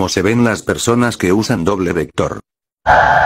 cómo se ven las personas que usan doble vector.